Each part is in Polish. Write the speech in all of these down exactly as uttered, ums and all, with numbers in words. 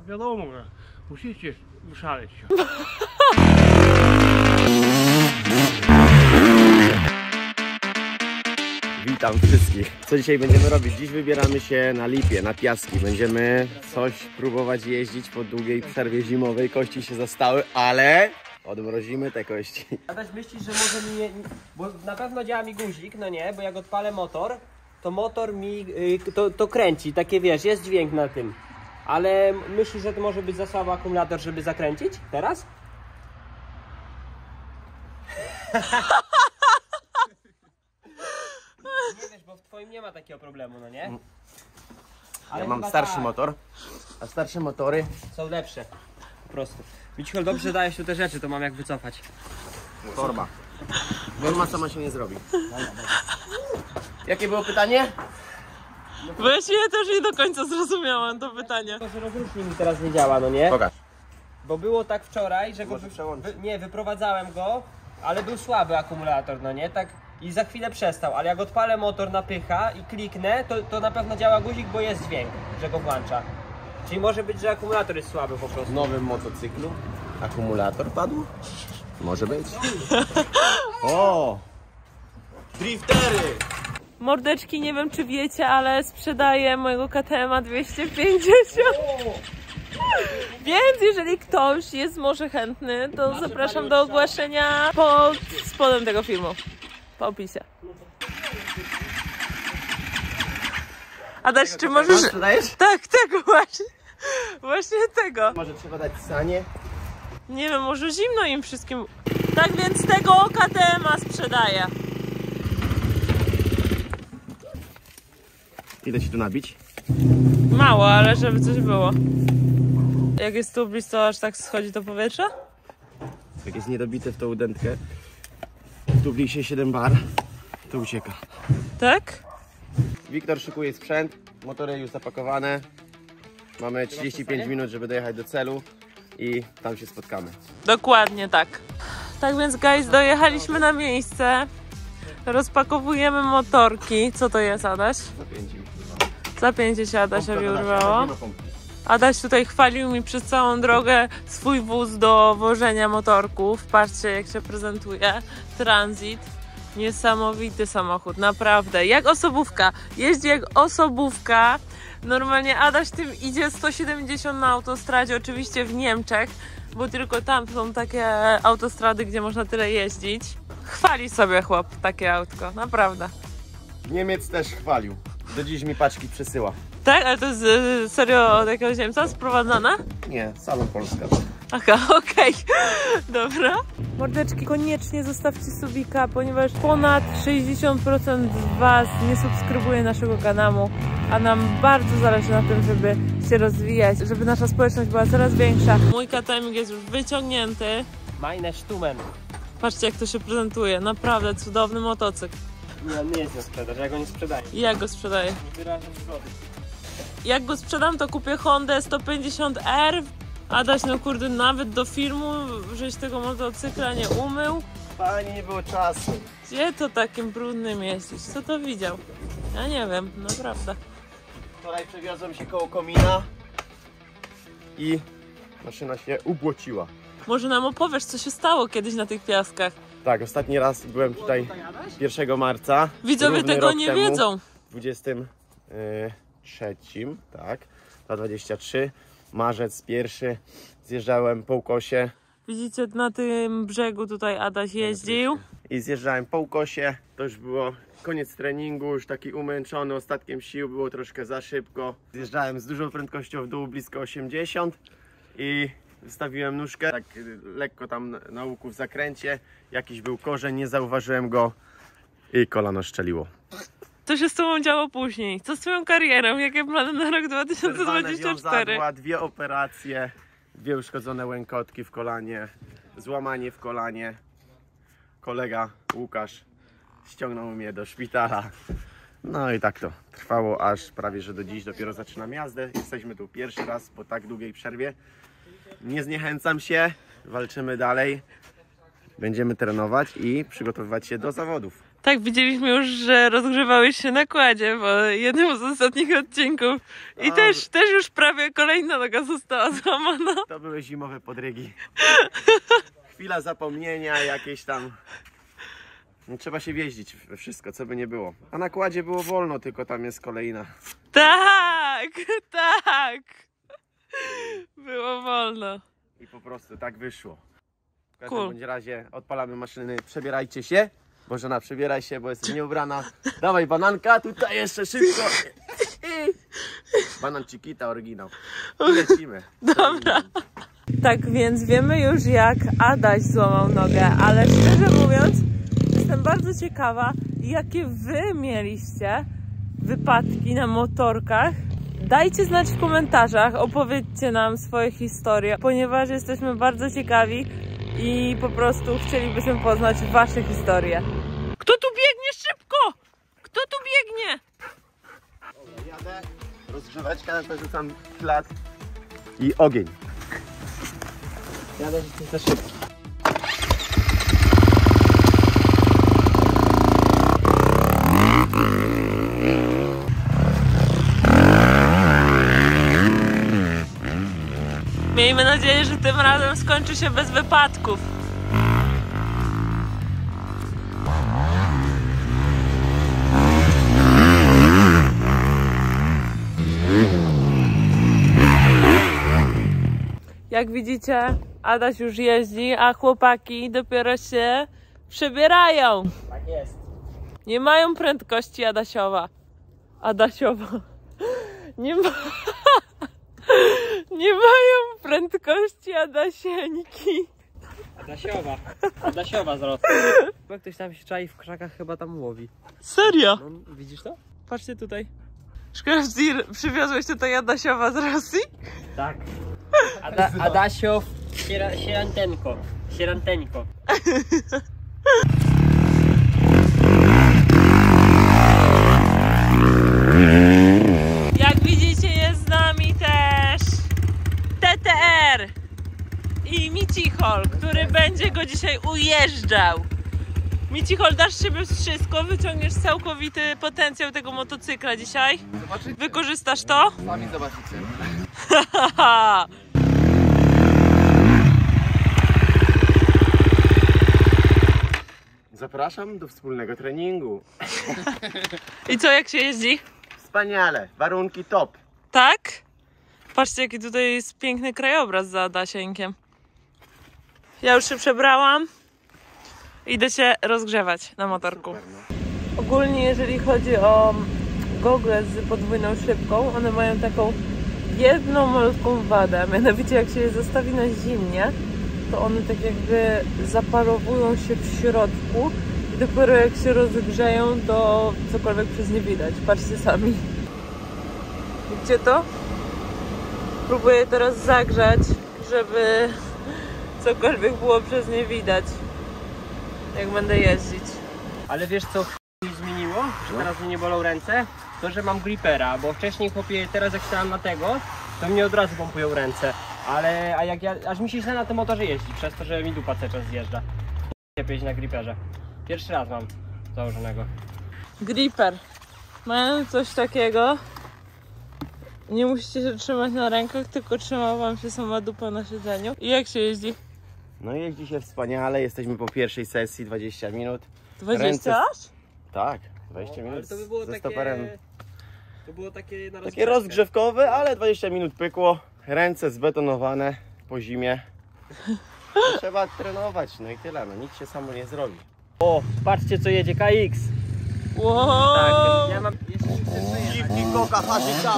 Wiadomo, musicie wyszaleć się. Witam wszystkich. Co dzisiaj będziemy robić? Dziś wybieramy się na Lipie, na piaski. Będziemy coś próbować jeździć po długiej przerwie zimowej. Kości się zastały, ale odmrozimy te kości. Adaś, myślisz, że może mi nie... Bo na pewno działa mi guzik, no nie? Bo jak odpalę motor, to motor mi y, to, to kręci, takie wiesz, jest dźwięk na tym. Ale myślisz, że to może być za słaby akumulator, żeby zakręcić? Teraz? Nie wiesz, bo w twoim nie ma takiego problemu, no nie? Ale Ja mam chyba starszy tak. motor, a starsze motory... Są lepsze. Po prostu. Michol, dobrze dajesz tu te rzeczy, to mam jak wycofać. Torba. Torba sama się nie zrobi. Jakie było pytanie? Właśnie ja też nie do końca zrozumiałam to pytanie. To, że rozrusznik mi teraz nie działa, no nie? Pokaż. Bo było tak wczoraj, że go Może wy, przełączyć. wy, nie, wyprowadzałem go, ale był słaby akumulator, no nie? Tak i za chwilę przestał, ale jak odpalę motor na pycha i kliknę, to, to na pewno działa guzik, bo jest dźwięk, że go włącza. Czyli może być, że akumulator jest słaby po W prostu. nowym motocyklu akumulator padł? Może być. O! Driftery! Mordeczki, nie wiem czy wiecie, ale sprzedaję mojego K T M dwieście pięćdziesiąt. Więc jeżeli ktoś jest może chętny, to zapraszam do ogłoszenia pod spodem tego filmu. Po opisie. Adaś, czy możesz... Sprzedajesz? Tak, tego właśnie. Właśnie tego. Może trzeba dać sanie? Nie wiem, może zimno im wszystkim. Tak więc tego K T M-a sprzedaję. Ile ci tu nabić? Mało, ale żeby coś było. Jak jest tu blisko, aż tak schodzi to powietrze? Jak jest niedobite w tą udętkę, tu się siedem bar, to ucieka. Tak? Wiktor szykuje sprzęt, motory już zapakowane. Mamy trzydzieści pięć minut, żeby dojechać do celu i tam się spotkamy. Dokładnie tak. Tak więc guys, dojechaliśmy na miejsce. Rozpakowujemy motorki. Co to jest, Adaś? Zapięci mi. Zapięcie się Adasiowi urwało. Adaś tutaj chwalił mi przez całą drogę swój wóz do wożenia motorków. Patrzcie, jak się prezentuje. Transit. Niesamowity samochód, naprawdę. Jak osobówka. Jeździ jak osobówka. Normalnie Adaś tym idzie sto siedemdziesiąt na autostradzie, oczywiście w Niemczech, bo tylko tam są takie autostrady, gdzie można tyle jeździć. Chwali sobie chłop takie autko, naprawdę. Niemiec też chwalił. Do dziś mi paczki przesyła. Tak? Ale to jest y, serio od jakiegoś Niemca sprowadzane? Nie, salon Polska. Aha, okej. Dobra. Mordeczki, koniecznie zostawcie subika, ponieważ ponad sześćdziesiąt procent z Was nie subskrybuje naszego kanału, a nam bardzo zależy na tym, żeby się rozwijać, żeby nasza społeczność była coraz większa. Mój K T M jest już wyciągnięty. Meine Stumen. Patrzcie, jak to się prezentuje. Naprawdę cudowny motocykl. Nie, on nie jest na sprzedaż, ja go nie sprzedaję. I jak go sprzedaję? Nie wyrażam zgody. Jak go sprzedam, to kupię Hondę sto pięćdziesiąt R. Adaś, no kurde, nawet do filmu, żeś tego motocykla nie umył. Pani, nie było czasu. Gdzie to takim brudnym jeździć? Co to widział? Ja nie wiem, naprawdę. Wczoraj przewiozłem się koło komina i maszyna się ubłociła. Może nam opowiesz, co się stało kiedyś na tych piaskach? Tak, ostatni raz byłem tutaj pierwszego marca. Widzowie równy tego rok nie temu, wiedzą. dwudziestym trzecim, tak, dwa dwadzieścia trzy, marzec pierwszy, zjeżdżałem po ukosie Widzicie, na tym brzegu tutaj Adaś jeździł. i zjeżdżałem po ukosie, to już było koniec treningu, już taki umęczony ostatkiem sił, było troszkę za szybko. Zjeżdżałem z dużą prędkością w dół, blisko osiemdziesiąt i wystawiłem nóżkę, tak lekko tam na łuku w zakręcie, jakiś był korzeń, nie zauważyłem go i kolano szczeliło. Co się z tobą działo później? Co z twoją karierą? Jakie plany na rok dwa tysiące dwudziesty czwarty? Zerwane dwie operacje, dwie uszkodzone łękotki w kolanie, złamanie w kolanie. Kolega Łukasz ściągnął mnie do szpitala. No i tak to trwało aż prawie, że do dziś dopiero zaczynam jazdę. Jesteśmy tu pierwszy raz po tak długiej przerwie. Nie zniechęcam się, walczymy dalej. Będziemy trenować i przygotowywać się do zawodów. Tak, widzieliśmy już, że rozgrzewałeś się na kładzie, bo jednym z ostatnich odcinków. I A, też, też już prawie kolejna noga została złamana. To były zimowe podrygi. Chwila zapomnienia, jakieś tam... No, trzeba się wjeździć we wszystko, co by nie było. A na kładzie było wolno, tylko tam jest kolejna. Tak, tak. Było wolno. I po prostu tak wyszło. W każdym Cool. bądź razie odpalamy maszyny, przebierajcie się. Bożena, przebieraj się, bo jesteś nieubrana. Dawaj bananka, tutaj jeszcze szybko. I... Banan Chiquita, oryginał. I lecimy. Dobra. Tak więc wiemy już, jak Adaś złamał nogę, ale szczerze mówiąc jestem bardzo ciekawa, jakie wy mieliście wypadki na motorkach. Dajcie znać w komentarzach, opowiedzcie nam swoje historie, ponieważ jesteśmy bardzo ciekawi i po prostu chcielibyśmy poznać wasze historie. Kto tu biegnie szybko? Kto tu biegnie? Jadę, rozgrzeweczka, to rzucam ślad i ogień. Jadę, że ty za szybki. Miejmy nadzieję, że tym razem skończy się bez wypadków. Jak widzicie, Adaś już jeździ, a chłopaki dopiero się przebierają. Tak jest. Nie mają prędkości Adasiowa. Adasiowa. Nie ma... Nie mają prędkości Adasieńki. Adasiowa. Adasiowa z Rosji. Bo ktoś tam się czai w krzakach, chyba tam łowi. Serio? No, widzisz to? Patrzcie tutaj. Szkrawzir, przywiozłeś tutaj Adasiowa z Rosji? Tak. Ada, Adasiow siera, Sierantenko. Sierantenko. Jak widzicie, jest z nami też T T R i Micichol, który będzie go dzisiaj ujeżdżał. Micichol, dasz siebie wszystko, wyciągniesz całkowity potencjał tego motocykla dzisiaj. Zobaczycie. Wykorzystasz to? Sami zobaczycie. Zapraszam do wspólnego treningu. I co, jak się jeździ? Wspaniale, warunki top. Tak? Patrzcie, jaki tutaj jest piękny krajobraz za Adasieńkiem. Ja już się przebrałam. Idę się rozgrzewać na motorku. Super, no. Ogólnie jeżeli chodzi o gogle z podwójną szybką, one mają taką jedną malutką wadę. Mianowicie jak się je zostawi na zimnie, to one tak jakby zaparowują się w środku i dopiero jak się rozgrzeją, to cokolwiek przez nie widać. Patrzcie sami. Widzicie to? Próbuję teraz zagrzać, żeby cokolwiek było przez nie widać, jak będę jeździć. Ale wiesz co mi zmieniło? Że teraz mi nie bolą ręce? To, że mam gripera, bo wcześniej chłopie, teraz jak stałem na tego, to mnie od razu pompują ręce. Ale a jak ja, aż mi się źle na tym motorze jeździ, przez to, że mi dupa cały czas zjeżdża. Lepiej na griperze. Pierwszy raz mam założonego. Gripper. Mają coś takiego. Nie musicie się trzymać na rękach, tylko trzyma wam się sama dupa na siedzeniu. I jak się jeździ? No jeździ się wspaniale, jesteśmy po pierwszej sesji, dwadzieścia minut. dwadzieścia Ręce- aż? Tak, dwadzieścia minut Ale to by było ze takie... stoperem. To było takie na Takie rozgrzewkę. rozgrzewkowe, ale dwadzieścia minut pykło. Ręce zbetonowane po zimie. No, trzeba trenować, no i tyle, no nic się samo nie zrobi. O, patrzcie co jedzie K X. Wow. Tak, ja mam... Jeszcze nie chcę przejechać. Dziwki koka, hasika,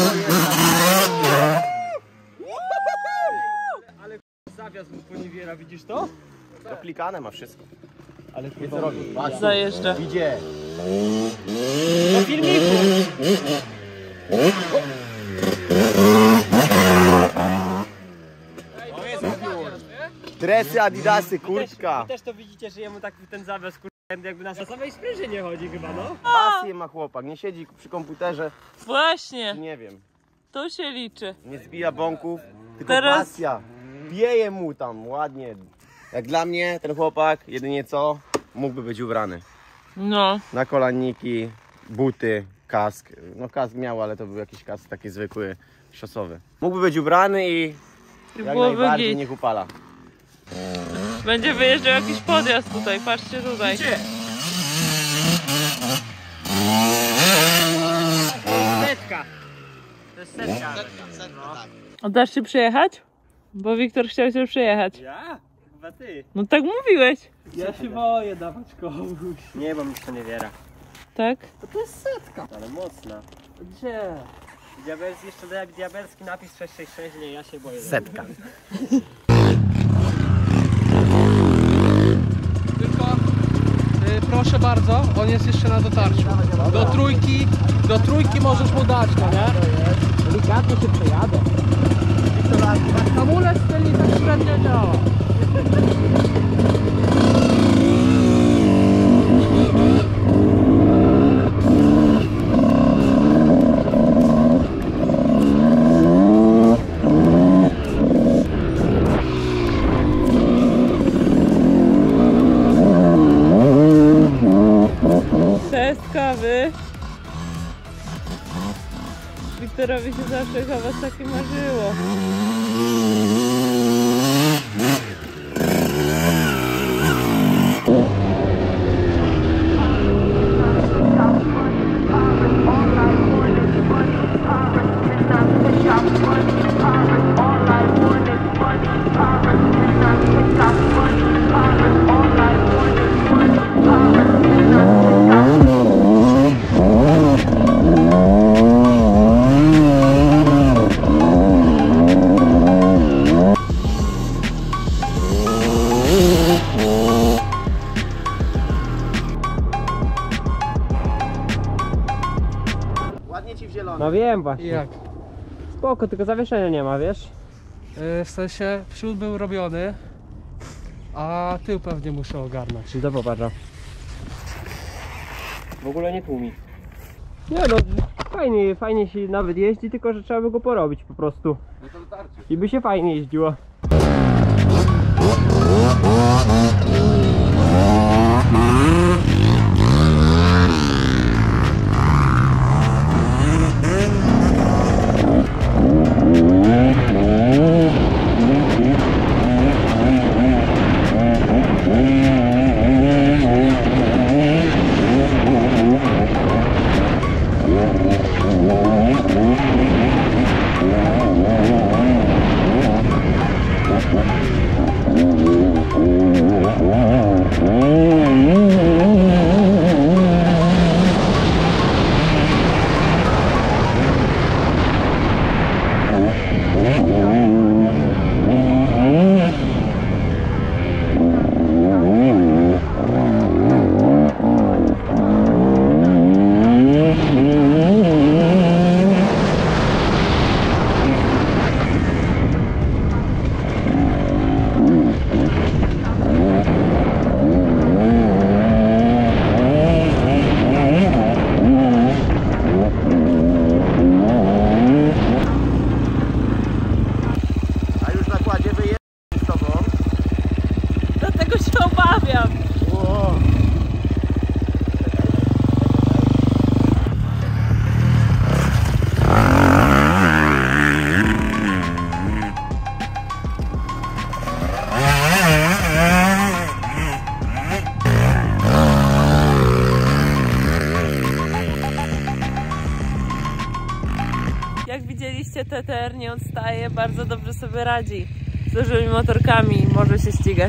Zawias mu poniewiera, widzisz to? to klikane ma wszystko. Ale Wie co robi. Patrz, Zajeżdża. idzie. Do filmiku! Dresy, adidasy, Wy też, kurtka. wy też to widzicie, że jemu tak ten zawias kur... jakby na samej sprężynie chodzi chyba, no. Pasję ma chłopak, nie siedzi przy komputerze, Właśnie, nie wiem. to się liczy. Nie zbija bąków, tylko Teraz- pasja. Wieje mu tam ładnie. Jak dla mnie ten chłopak jedynie co mógłby być ubrany. No. Nakolanniki, buty, kask. No kask miał, ale to był jakiś kask taki zwykły, szosowy. Mógłby być ubrany i I jak byłoby najbardziej git. niech upala. Będzie wyjeżdżał jakiś podjazd tutaj, patrzcie tutaj. Setka. To jest setka. A dasz się przyjechać? Bo Wiktor chciał się przyjechać. Ja? Chyba ty. No tak mówiłeś. Ja się boję dawać komuś. Nie, bo mi się nie wiera. Tak? To jest setka. Ale mocna. Gdzie? Diabelski, jeszcze jak diabelski napis sześć sześć sześć, nie, ja się boję. Setka. Tylko y, proszę bardzo, on jest jeszcze na dotarciu. Do trójki, do trójki możesz mu dać, no nie? Delikatnie się przejadę. Hamulec ten i tak średnio działa. Cześć kawy. Wiktorowi się zawsze chyba takie marzyło. Ładnie ci w zielono. No wiem I właśnie. jak? Spoko, tylko zawieszenia nie ma, wiesz? Y, w sensie przód był robiony, a tył pewnie muszę ogarnąć. Czy to popatrz. W ogóle nie tłumi. Nie no, fajnie, fajnie się nawet jeździ, tylko że trzeba by go porobić po prostu. I by się fajnie jeździło. A już na kładzie wyjeżdżam z tobą. Dlatego się obawiam. Jak widzieliście, T T R nie odstaje, bardzo dobrze sobie radzi. Z dużymi motorkami może się ścigać.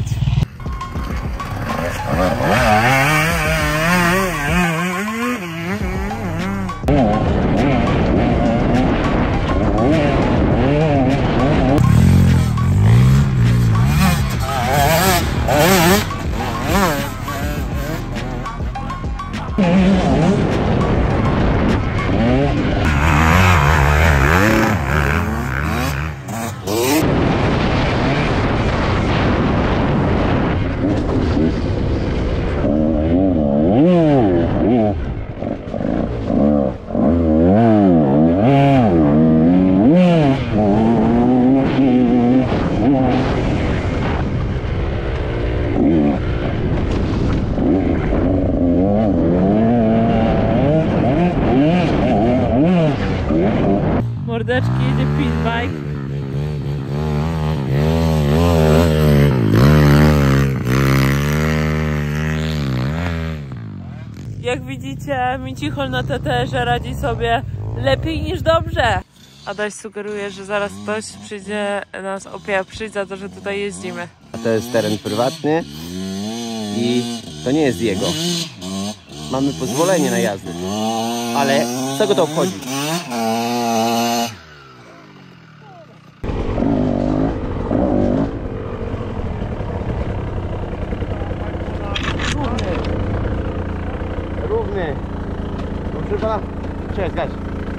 Jak widzicie, Michichol na T T R-ze radzi sobie lepiej niż dobrze. Adaś sugeruje, że zaraz ktoś przyjdzie nas opieprzyć za to, że tutaj jeździmy. A to jest teren prywatny i to nie jest jego. Mamy pozwolenie na jazdę, ale co go to obchodzi? Równy. Równy. Proszę pana. Cześć, gaś.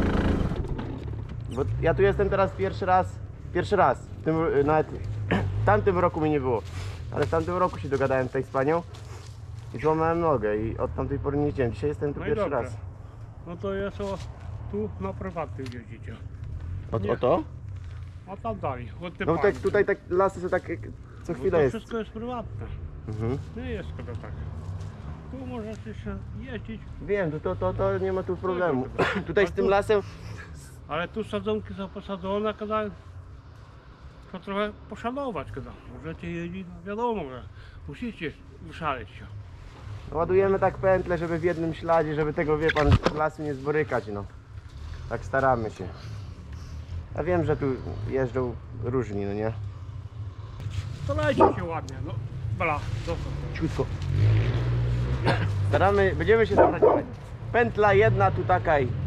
Bo ja tu jestem teraz pierwszy raz. Pierwszy raz. W tym, nawet w tamtym roku mi nie było. Ale w tamtym roku się dogadałem tutaj z panią i złamałem nogę i od tamtej pory nie jeździłem. Dzisiaj jestem tu No i pierwszy dobrze. raz. No to jest o, tu na prywatnym jeździcie. O, Nie. o to? A tam dalej, od tej No tak, pani. tutaj tak lasy są tak jak co Bo chwilę to jest. wszystko jest prywatne. Mhm. Nie jest to tak. Tu możesz jeszcze jeździć, Wiem, to, to, to, to nie ma tu problemu. dobra. Tutaj z tym lasem ale tu sadzonki są posadzone, kiedy to trochę poszanować, kiedy możecie jeździć, no wiadomo, że musicie wyszaleć się. ładujemy tak pętlę, żeby w jednym śladzie, żeby tego, wie pan, lasu nie zborykać, no. Tak staramy się. Ja wiem, że tu jeżdżą różni, no nie? To lejcie się ładnie, no. Bla, dostał. Ciutko. Staramy, będziemy się starać. Pętla jedna tu taka i...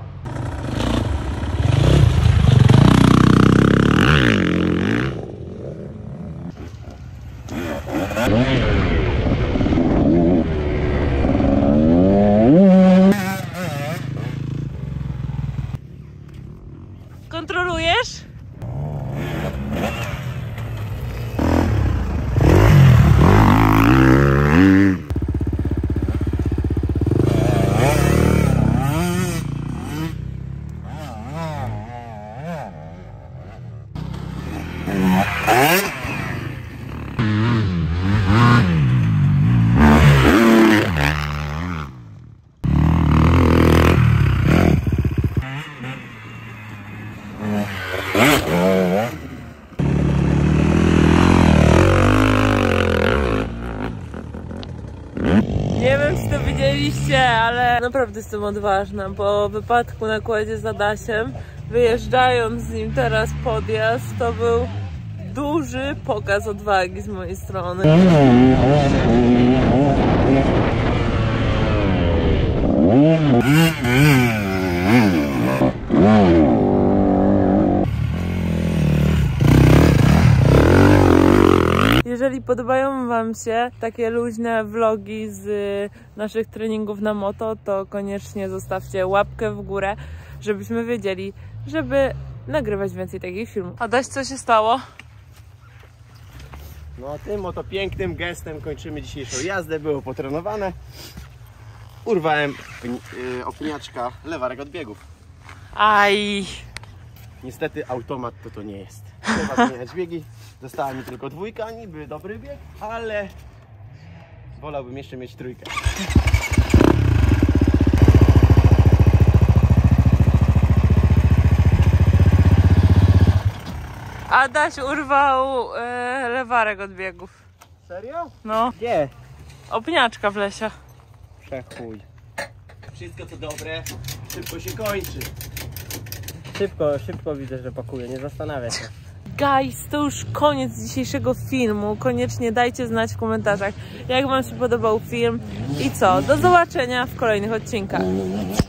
Kontrolujesz? Nie wiem, czy to widzieliście, ale naprawdę jestem odważna. Po wypadku na kładzie z Adasiem, wyjeżdżając z nim teraz podjazd, to był duży pokaz odwagi z mojej strony. Jeżeli podobają wam się takie luźne vlogi z naszych treningów na moto, to koniecznie zostawcie łapkę w górę, żebyśmy wiedzieli, żeby nagrywać więcej takich filmów. Adaś, co się stało? No tym oto pięknym gestem kończymy dzisiejszą jazdę, było potrenowane. Urwałem yy, opniaczka lewarek od biegów. Aj! Niestety automat to to nie jest. Trzeba zmieniać biegi. Została mi tylko dwójka, niby dobry bieg, ale wolałbym jeszcze mieć trójkę. Adaś urwał e, lewarek od biegów. Serio? No, Gdzie? opniaczka w lesie. Przechuj. Wszystko co dobre szybko się kończy. Szybko, szybko widzę, że pakuje, nie zastanawia się. Guys, to już koniec dzisiejszego filmu. Koniecznie dajcie znać w komentarzach, jak wam się podobał film. I co? Do zobaczenia w kolejnych odcinkach.